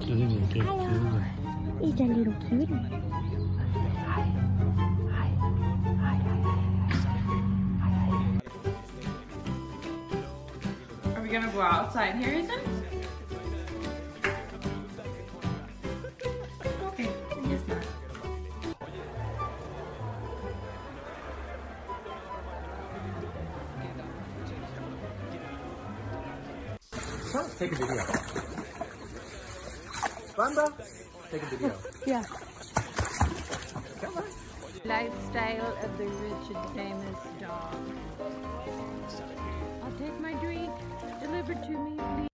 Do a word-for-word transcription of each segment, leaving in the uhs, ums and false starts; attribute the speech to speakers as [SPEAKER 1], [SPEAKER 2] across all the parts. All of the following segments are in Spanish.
[SPEAKER 1] Hello. It's a little cutie.
[SPEAKER 2] Are we gonna go outside here, Ethan? Okay, I guess not.
[SPEAKER 3] Let's take a video. Banda, take a video.
[SPEAKER 1] Yeah.
[SPEAKER 2] Lifestyle of the rich and famous dog. I'll take my drink. Delivered to me, please.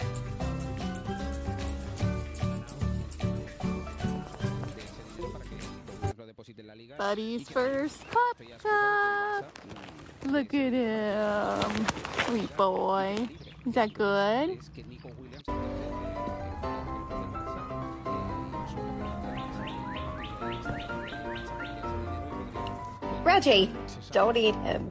[SPEAKER 1] Buddy's first pup cup. Look at him. Sweet boy. Is that good?
[SPEAKER 4] Reggie, don't eat him.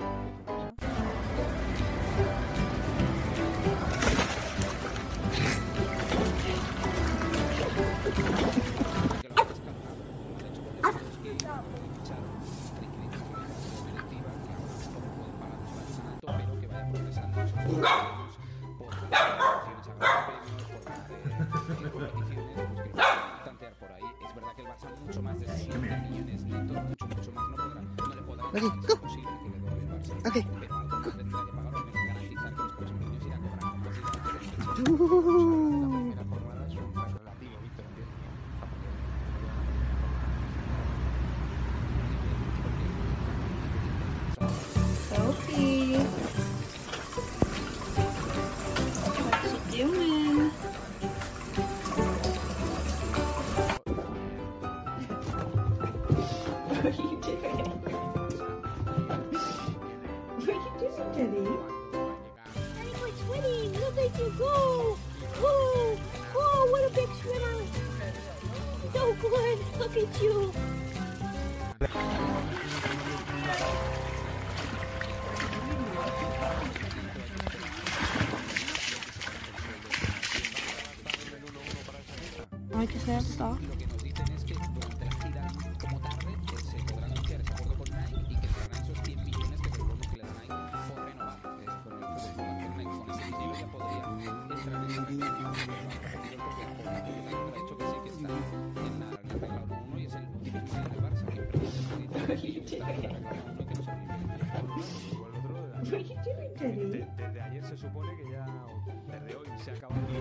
[SPEAKER 3] Okay, go. Okay. Ooh.
[SPEAKER 1] Sophie. What you doing? What are you doing? What are you doing, Teddy?
[SPEAKER 5] Daddy, we're swimming. Look at you go. Whoa, whoa, what a big swimmer. So good. Look at you.
[SPEAKER 1] Hay que ser esto.
[SPEAKER 3] Desde, desde ayer se supone que ya, desde hoy se acaba de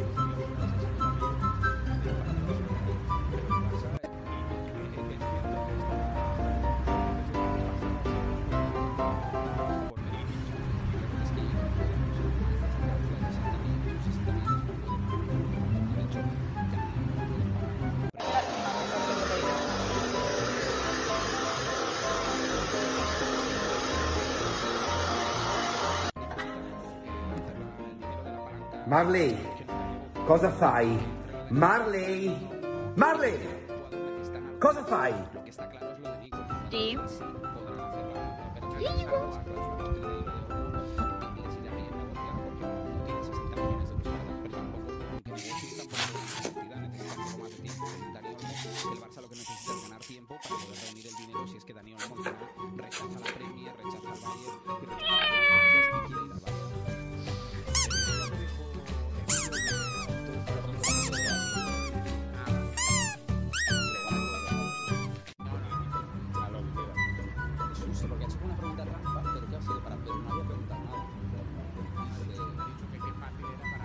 [SPEAKER 6] Marley, cosa fai? Marley! Marley! Cosa fai?
[SPEAKER 1] Steve.
[SPEAKER 7] El Barça lo que necesita es ganar tiempo para poder reunir el dinero si es que Daniel Monzón rechaza la Premier, rechaza el Bayern y rechaza las fechas y quiere ir al Barça. Porque ha hecho una pregunta rampa, pero que ha sido para pero no había preguntado nada. He dicho que qué fácil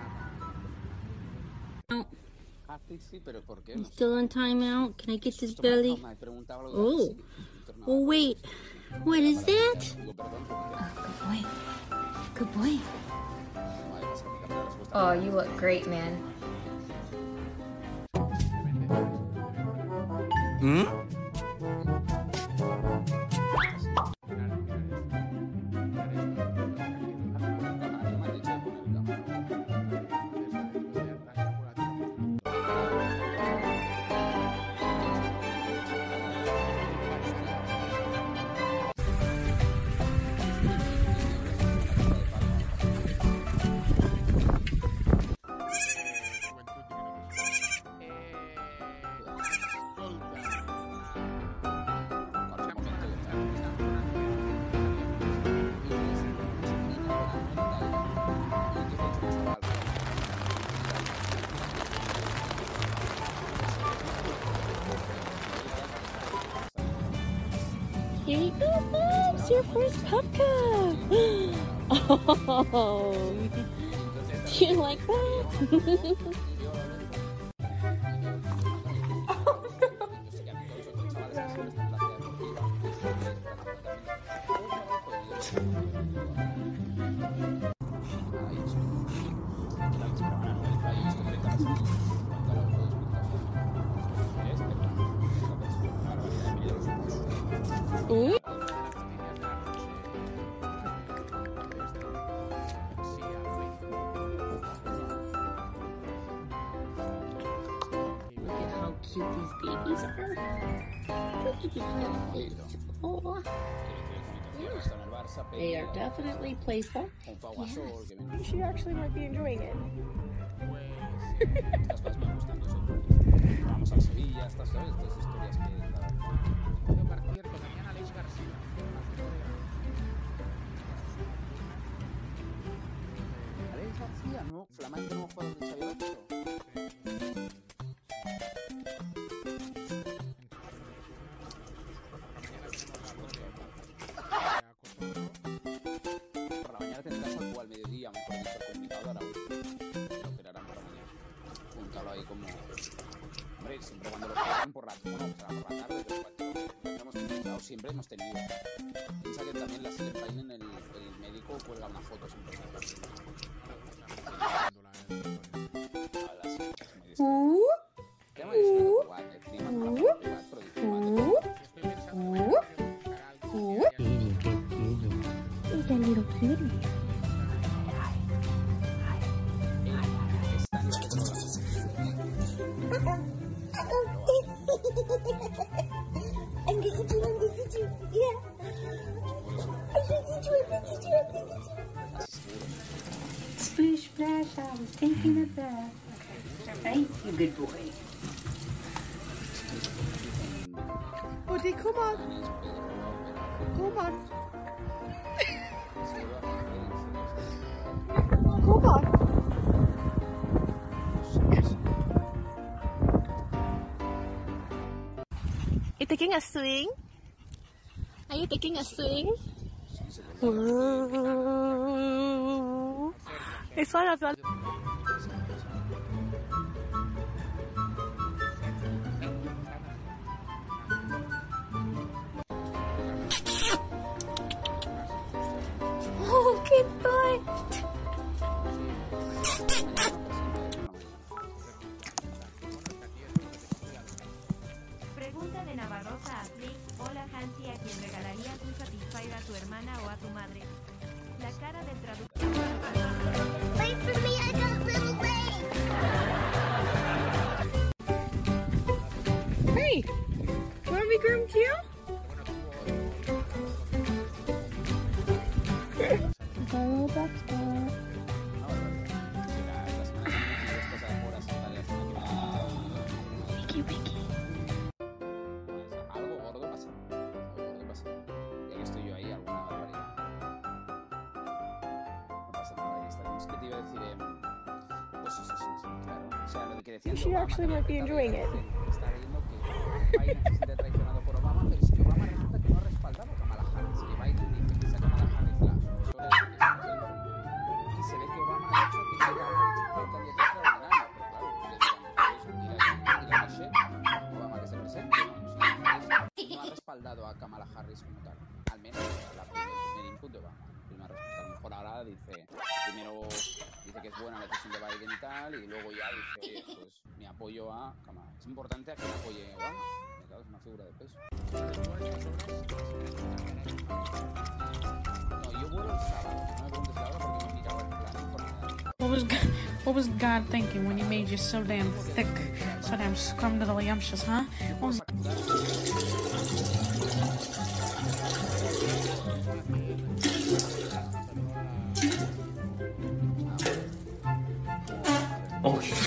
[SPEAKER 7] era para... Ah, sí, sí, pero ¿por qué?
[SPEAKER 5] I'm still on timeout. Can I get this belly? Oh. Oh, wait. What is that?
[SPEAKER 4] Good boy. Good boy.
[SPEAKER 8] Oh, you look great, man.
[SPEAKER 6] Hmm?
[SPEAKER 5] kitty. Oh, Mom, it's your first pup cup. Oh, do you like that? Ooh. Look at how cute these babies are. Look at these little kids. Oh. They are definitely playful. Yes.
[SPEAKER 1] She actually might be enjoying it.
[SPEAKER 7] Vamos al Sevilla, estas ¿sabes? Estas historias que para cierto mañana Alex García. Alex García, no, flamante nuevo jugador de Xabi Alonso. Por la mañana tendrás algo al mediodía, mejor dicho, el comunicado de Araújo. Lo operarán por la mañana. Juntalo ahí como... Hombre, siempre cuando lo operan por la... Bueno, será por la tarde, pero cuando hemos comunicado siempre hemos tenido. Piensa que también la Selene en el, el médico cuelga una foto siempre.
[SPEAKER 5] Uh, It's a little kitty. I'm gonna do, I'm gonna do, yeah. I'm gonna do, I'm gonna do, I'm gonna do.
[SPEAKER 4] Splish splash, I was thinking of that. Okay, you good boy.
[SPEAKER 1] Woody, come on. Come on. Come on. You taking a swing? Are you taking a swing? Whoa. It's one of your... Oh, good boy.
[SPEAKER 8] Pregunta de Navarrosa a Flick. Hola Hansi, ¿a quién regalarías un Satisfyer, a tu hermana o a tu madre? La cara del traductor.
[SPEAKER 5] Wait for me, I got little legs.
[SPEAKER 1] Hey, want to be groomed too? Hello, Dexter. Wiki, wiki.
[SPEAKER 7] Algo gordo pasa. Algo gordo pasa. Ya que estoy yo ahí, alguna barbaridad. No pasa nada, ahí estaremos. ¿Qué te iba a decir? Eh? Pues sí, sí, sí, sí, claro. O sea, lo que decía
[SPEAKER 1] She actually might be enjoying it.
[SPEAKER 7] Está leyendo que Biden se siente traicionado por Obama, pero es que Obama resulta que no ha respaldado a Kamala Harris. Que Biden dice que sea Kamala Harris la sucesora de presidente. Y se ve que Obama ha dicho que quiere la candidatura de Obama. Pero claro, le dirán, ir a Michelle, Obama que se presente. No ha respaldado a Kamala Harris como tal. Al menos la primer, primer input de Obama. Primera respuesta. A lo mejor ahora dice, primero dice que es buena la decisión de Biden y tal, y luego ya dice, oye, pues mi apoyo a Kamala. Es importante a que me apoye Obama. Claro, es una figura de peso. No, yo vuelo el sábado. No me preguntes la hora porque no he mirado el plan informado.
[SPEAKER 9] What was God, what was God thinking when He made you so damn thick, so damn scrumdiddlyumptious, huh? What was...
[SPEAKER 6] Oh, shit.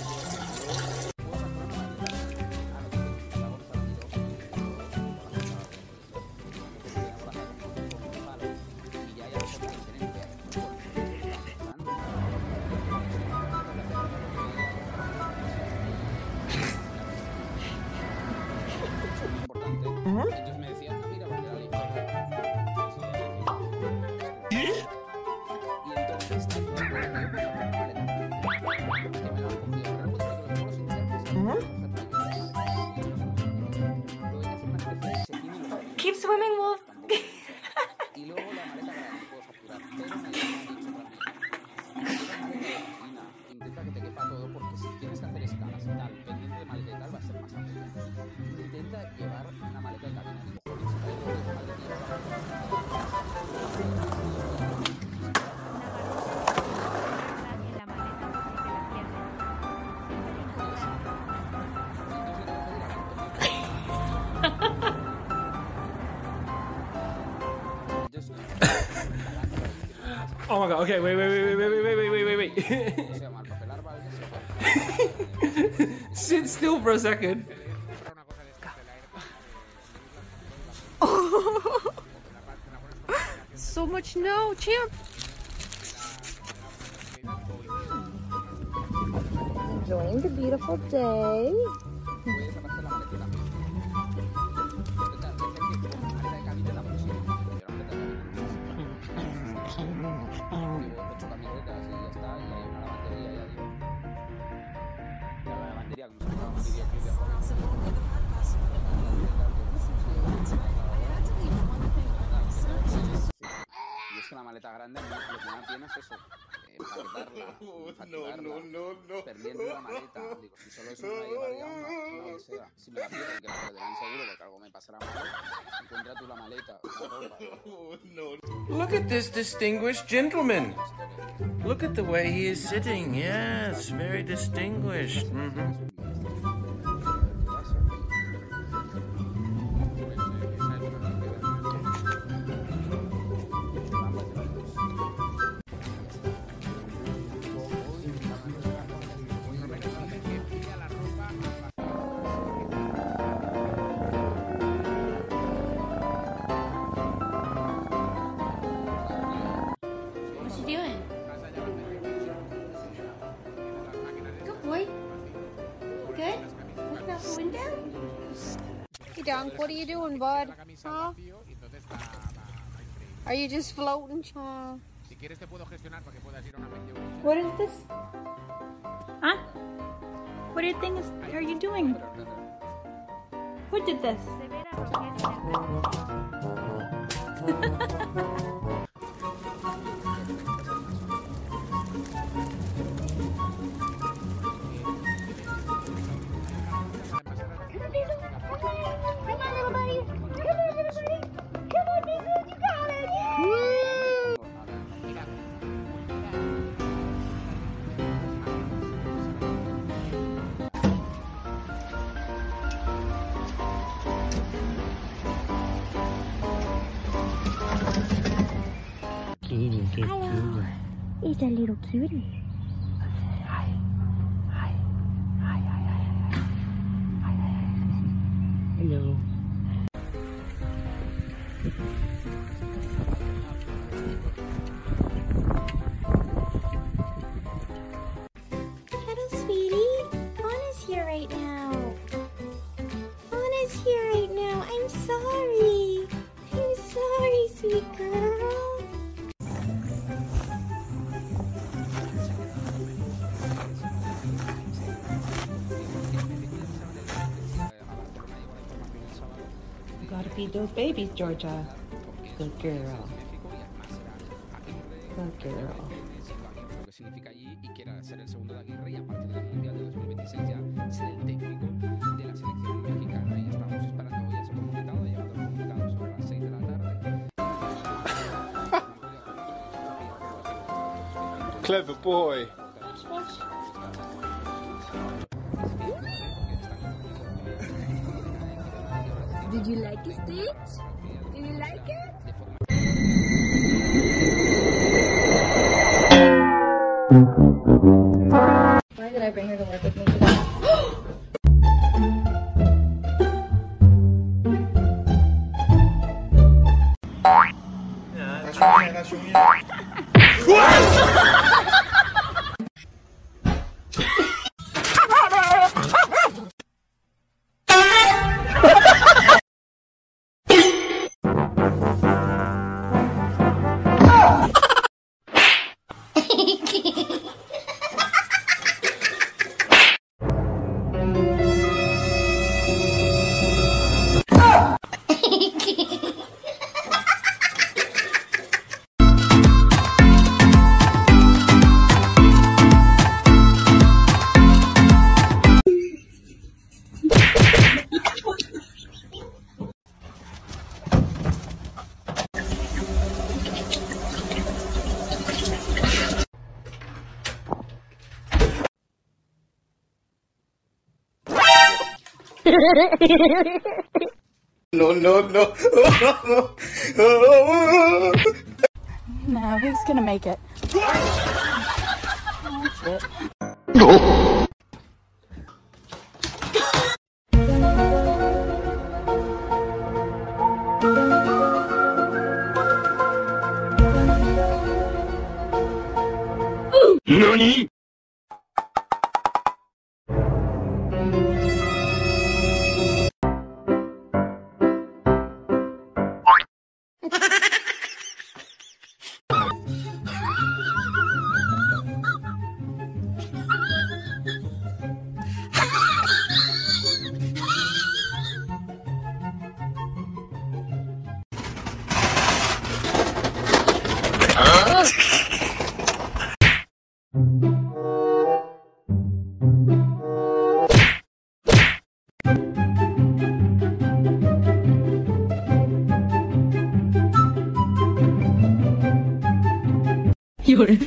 [SPEAKER 1] Keep swimming, Wolf.
[SPEAKER 7] Y luego la maleta grande puedo facturar, pero me han dicho también, intenta que te quepa todo, porque si tienes que hacer escalas y tal, pendiente de maleta y tal, va a ser más fácil. Intenta llevar una maleta de cabina. Digo, joder, si traes dos maletas y llevas la
[SPEAKER 10] Oh my god, okay, wait, wait, wait, wait, wait, wait, wait, wait, wait. Sit still for a second.
[SPEAKER 9] So much no, Chip.
[SPEAKER 5] Enjoying the beautiful day.
[SPEAKER 7] Y es que la maleta grande, lo que me tiene es eso, empaquetarla, facturarla, perdiendo la maleta. Digo, si solo eso me va a llevar ya una, una odisea. Si me la pierden, que la perderán seguro, porque algo me pasará mal, encuentra tú la maleta, la ropa.
[SPEAKER 11] Look at this distinguished gentleman. Look at the way he is sitting. Yes, very distinguished. Mm-hmm.
[SPEAKER 1] Dunk, what are you doing, bud? Huh? Are you just floating, child?
[SPEAKER 4] What is this? Huh? What do you think is, are you doing? Who did this?
[SPEAKER 5] Hello. He's a little cutie. Hi. Hi. Hi, hi, hi, hi. Hi, hi, hi. Hello. Hello, sweetie. Anna's here right now. Anna's here right now. I'm sorry. I'm sorry, sweet girl.
[SPEAKER 4] Gotta feed those babies, Georgia. Good girl. Good girl.
[SPEAKER 7] Lo que significa allí y quiera ser el segundo de Aguirre y a partir del Mundial de dos mil veintiséis ya ser el técnico de la selección mexicana. Y estamos esperando ya ese comunicado, ha llegado el comunicado sobre las seis de la tarde.
[SPEAKER 10] Clever boy.
[SPEAKER 5] Did you like it, Stitch? Did you like it? Why did I bring her to work with me today?
[SPEAKER 12] No, no, no.
[SPEAKER 4] No, he's gonna make it. Oh, shit.
[SPEAKER 12] NANI?!
[SPEAKER 9] You're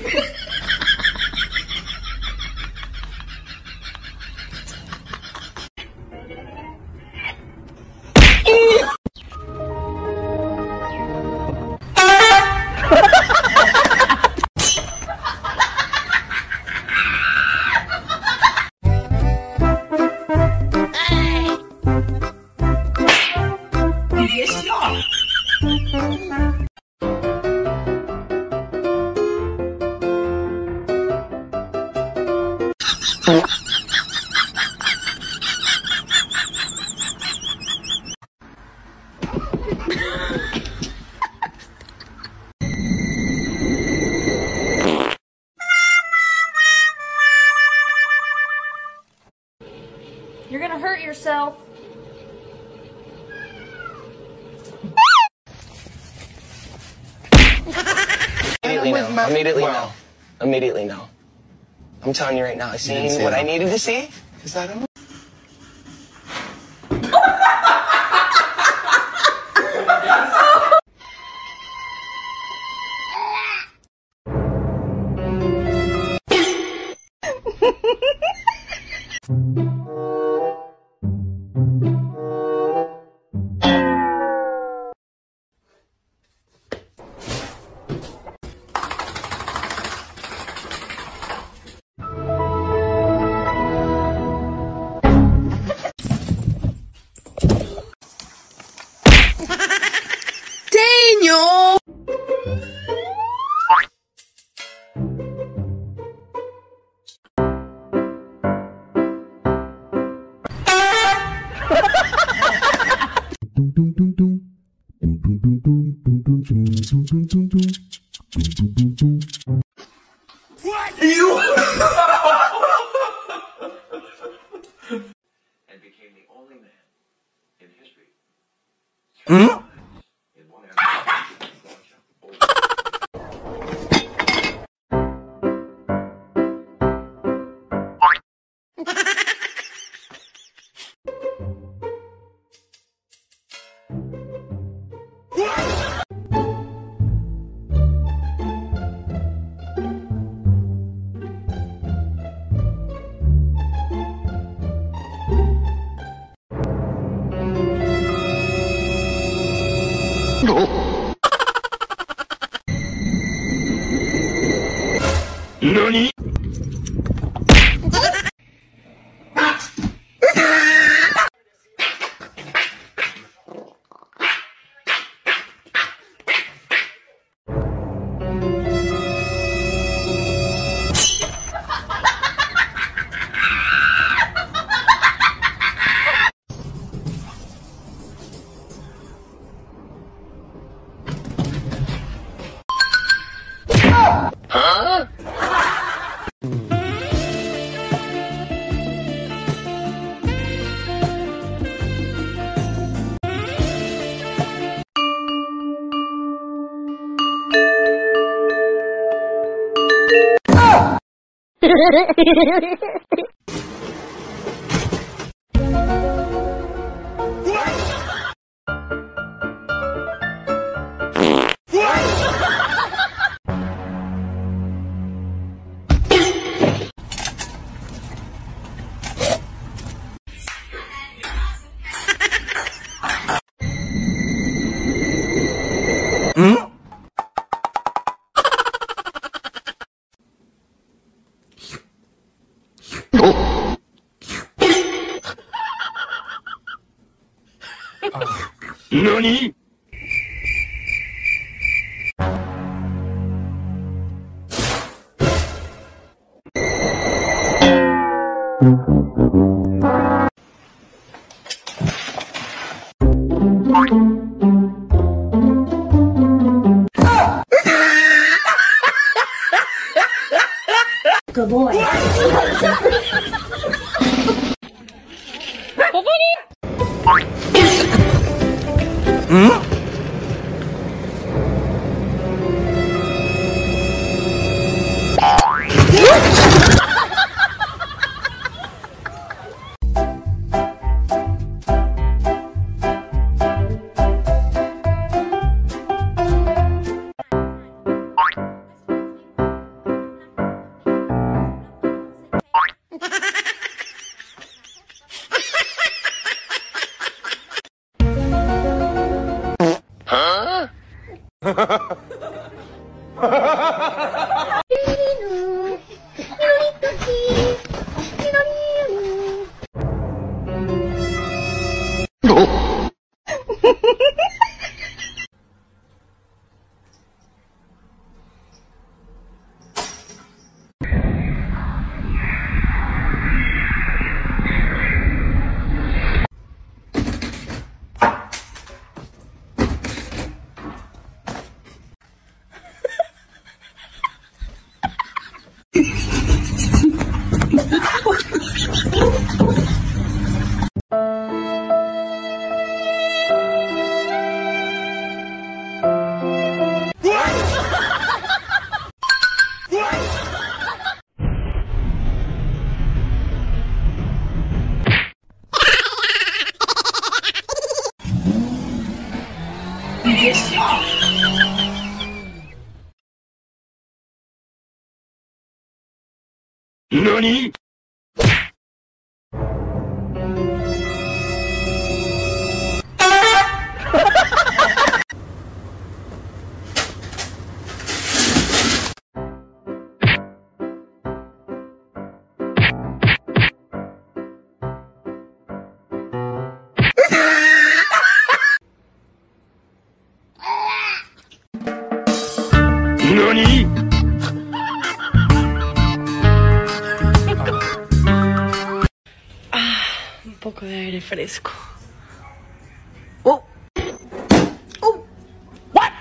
[SPEAKER 13] You're gonna hurt yourself.
[SPEAKER 14] Immediately no. Immediately no. Immediately no. I'm telling you right now, I seen what I needed to see. Is that enough?
[SPEAKER 12] Daniel! What? You?
[SPEAKER 15] And became the only man in history.
[SPEAKER 12] Hmm? NANI?! Huh? NANI?!
[SPEAKER 5] Good boy.
[SPEAKER 12] Hmm? NANI?! NANI?!
[SPEAKER 9] Un poco de aire fresco.
[SPEAKER 12] Oh! Oh! What?!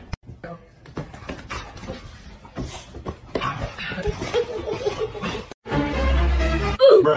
[SPEAKER 12] Bruh.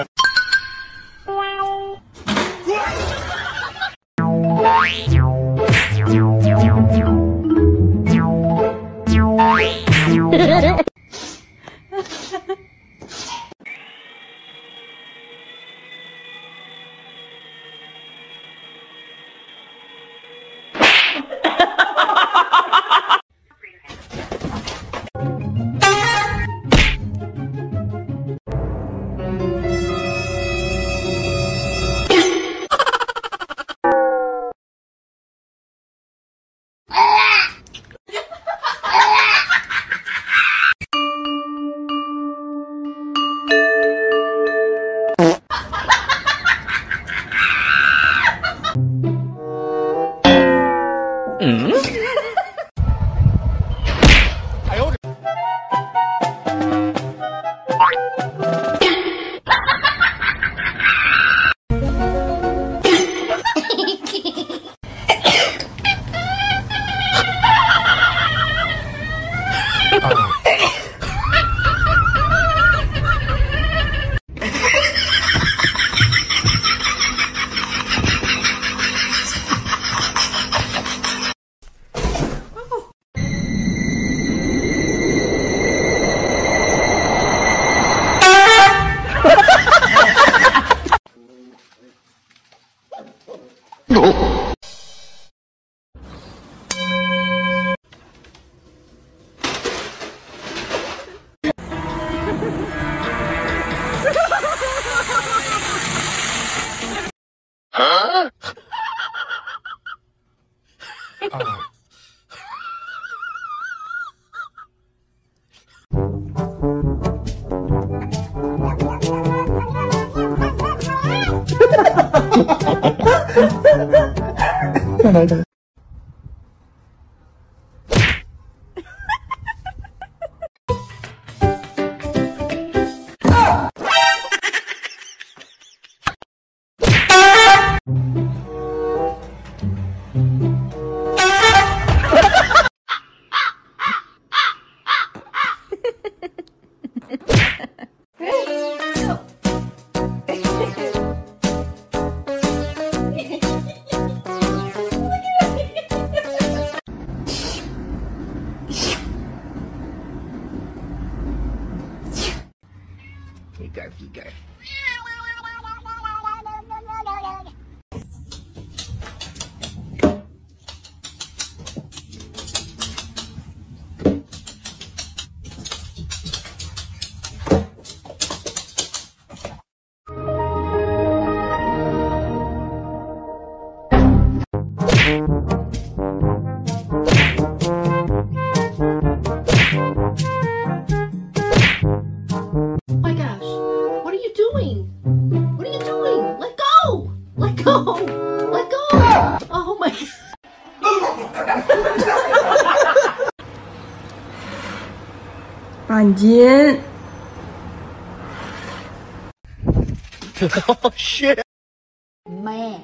[SPEAKER 12] Oh.
[SPEAKER 6] You go, you go.
[SPEAKER 1] My gosh, what are you doing? What are you doing? Let go! Let go! Let go! Oh my
[SPEAKER 16] Anjin.
[SPEAKER 12] Oh shit.
[SPEAKER 16] Man.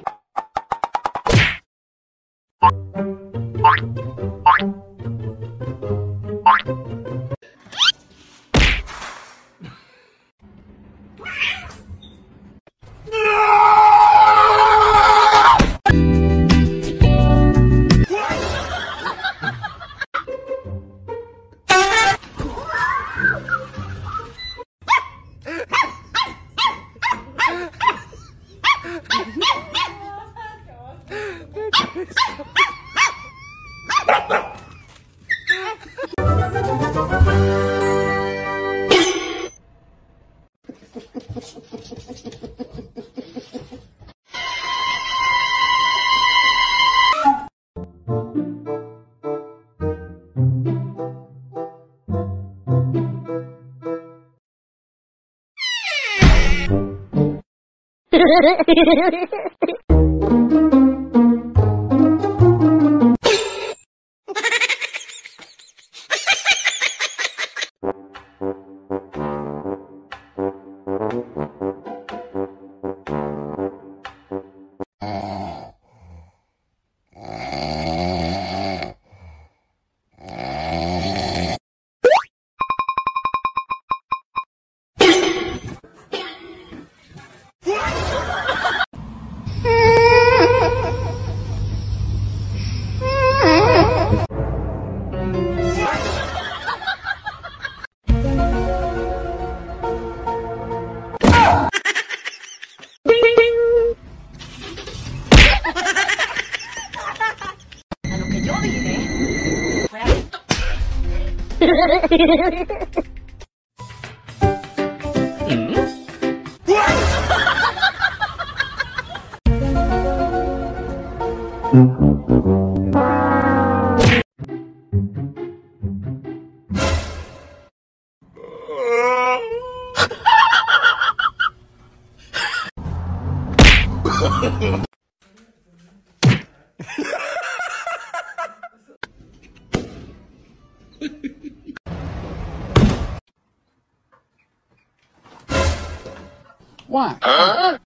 [SPEAKER 12] Why?
[SPEAKER 6] Huh?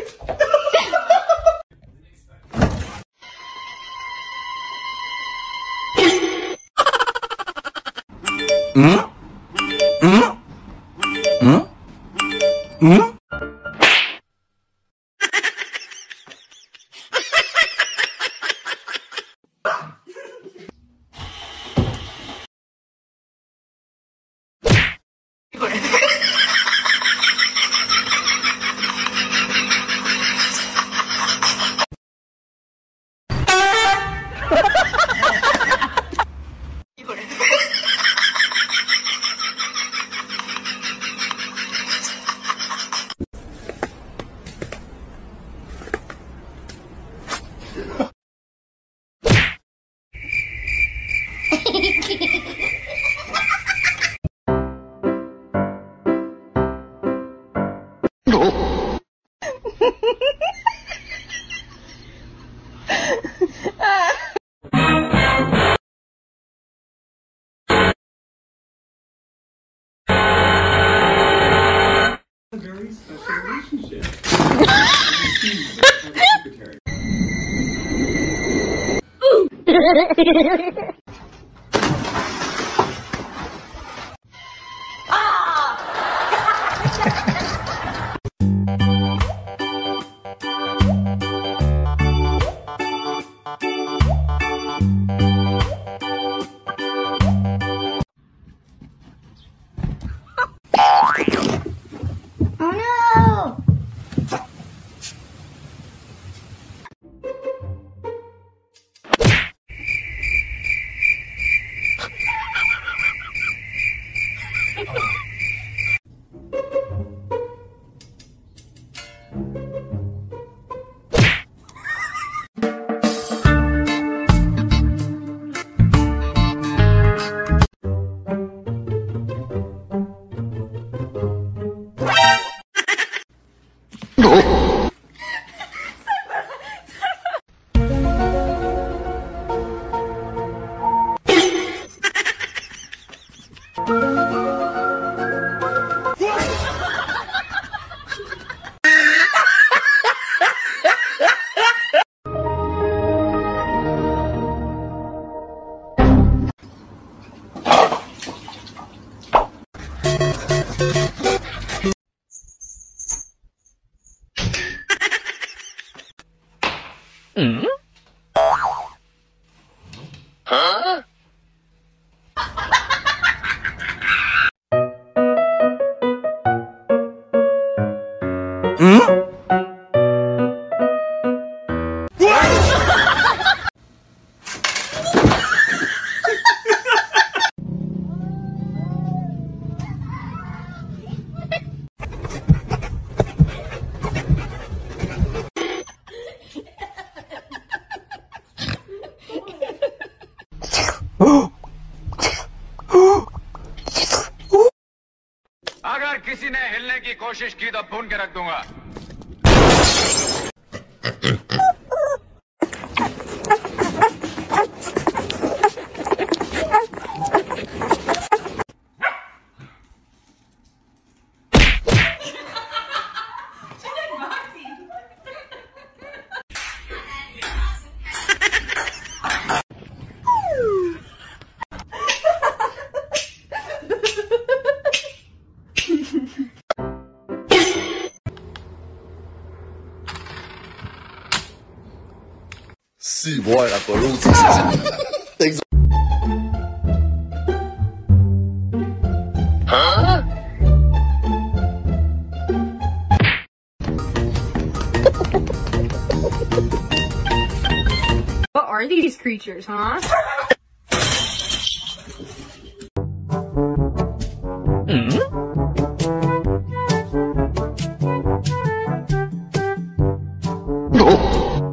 [SPEAKER 12] Hmm? Hmm? Hmm? Hmm? Mm? Huh? Mm?
[SPEAKER 17] अगर किसी ने हिलने की कोशिश की तो भून के रख दूंगा।
[SPEAKER 18] Si vuoi la coluzza.
[SPEAKER 12] Huh?
[SPEAKER 13] What are these creatures, huh?
[SPEAKER 12] Mm? Oh.